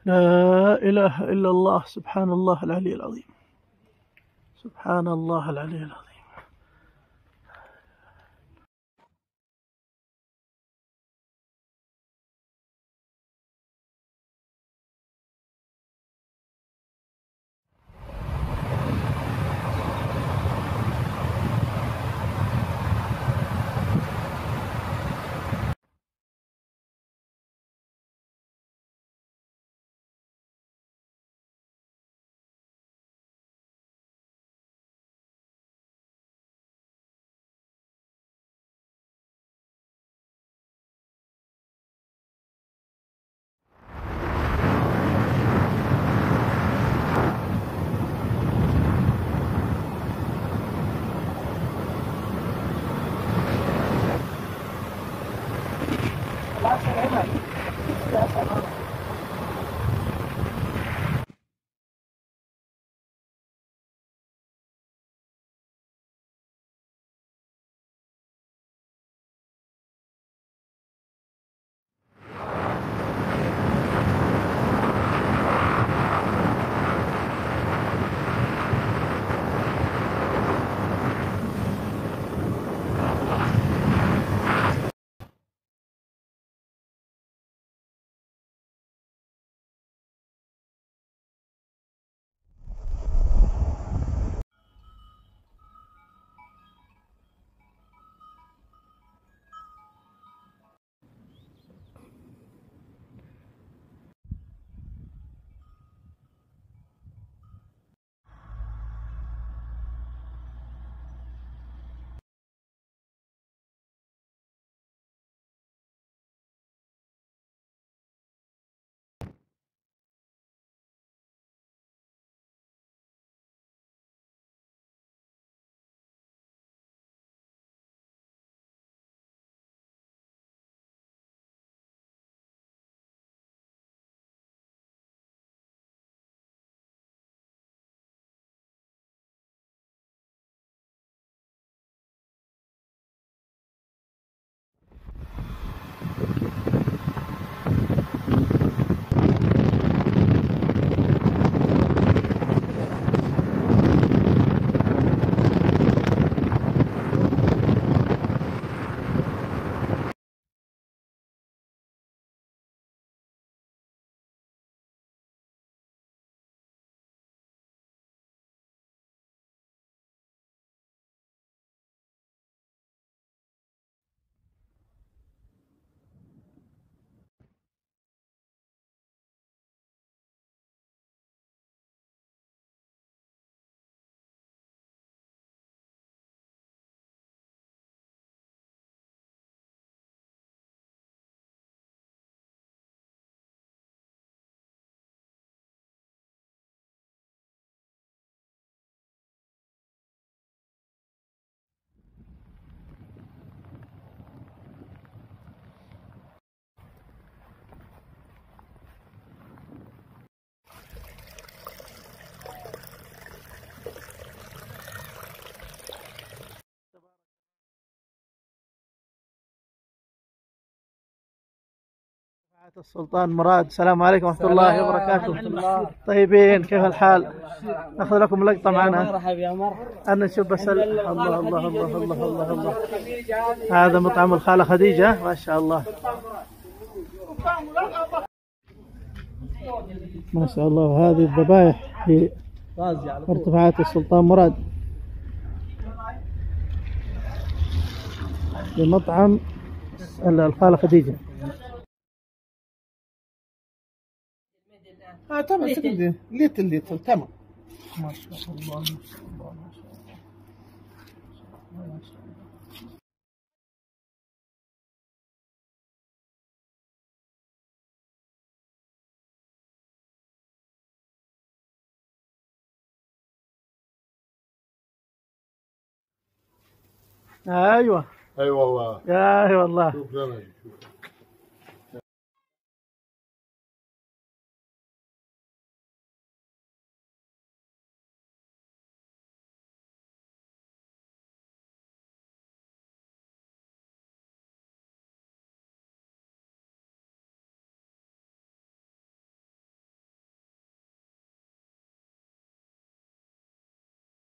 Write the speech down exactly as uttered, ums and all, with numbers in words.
لا إله إلا الله. سبحان الله العلي العظيم. سبحان الله العلي العظيم. السلطان مراد، السلام عليكم ورحمة الله وبركاته. طيبين، كيف الحال؟ ناخذ لكم لقطة معنا. مرحبا يا مرحبا. أنا نشوف بس الله الله الله الله الله الله. هذا مطعم الخالة خديجة، ما شاء الله ما شاء الله. هذه الذبائح في ارتفاعات السلطان مراد في مطعم الخالة خديجة. اه تمام سكندي ليت الليت تمام. ما شاء الله ما شاء الله ما شاء الله ما شاء الله. ايوه اي والله. يا اي والله. شوف